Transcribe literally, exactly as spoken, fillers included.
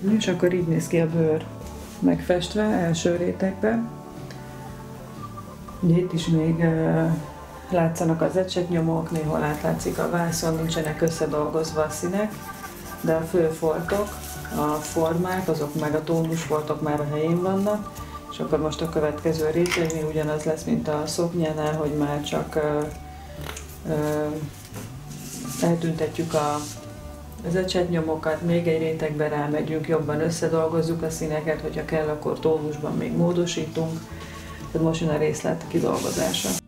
És akkor így néz ki a bőr megfestve első rétegben. Ugye itt is még uh, látszanak az ecsetnyomok, néhol átlátszik a vászon, nincsenek összedolgozva a színek, de a fő foltok, a formák, azok meg a tónusfoltok már a helyén vannak, és akkor most a következő rétegnél ugyanaz lesz, mint a szoknyánál, hogy már csak uh, uh, eltüntetjük a az ecsetnyomokat, még egy rétegbe rámegyünk, jobban összedolgozzuk a színeket, hogyha kell, akkor tónusban még módosítunk. Tehát most jön a részlet kidolgozása.